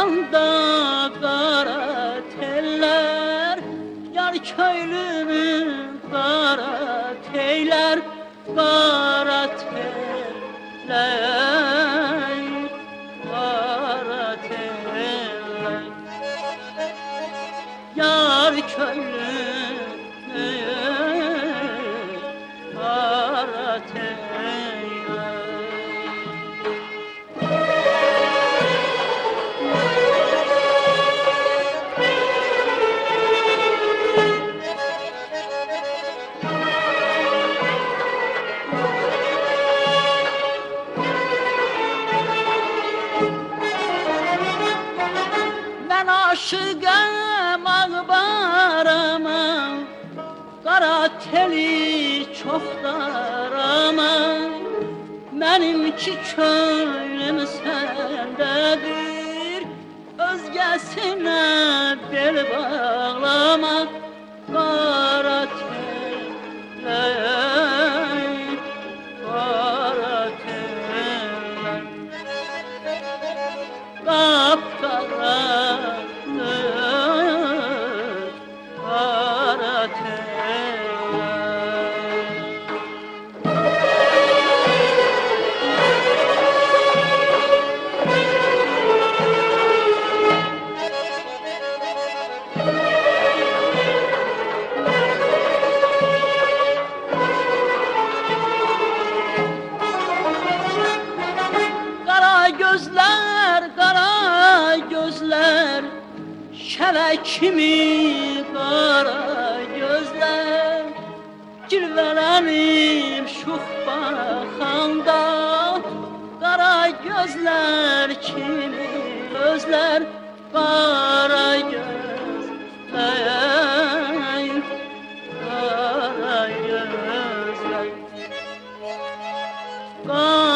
Yanağında kara teller, yar köylümün kara teyler, kara teller, kara teller. Yar köylümün kara teller. Ben aşığım ağbarama, kara teli çok darama. Benimki köylüm sendedir, özgesine bel bağlama. Kara teller, kara teller, kapkaranlık kara teller. Kara gözler, kara gözler, şelek mi kara gözler. Cilvelerim şuh bakanda, kara gözler kimi özler. Kara gözler, kara gözler, kara